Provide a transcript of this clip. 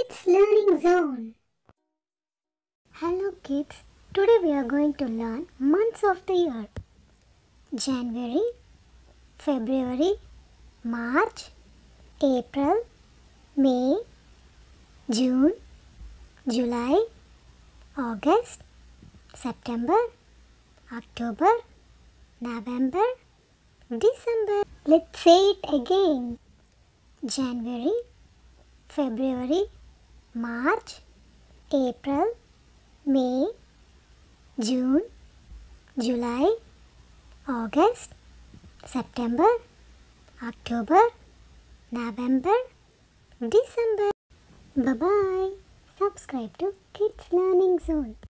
Kids Learning Zone. Hello kids, today we are going to learn months of the year. January, February, March, April, May, June, July, August, September, October, November, December. Let's say it again. January, February, March, April, May, June, July, August, September, October, November, December. Bye-bye. Subscribe to Kids Learning Zone.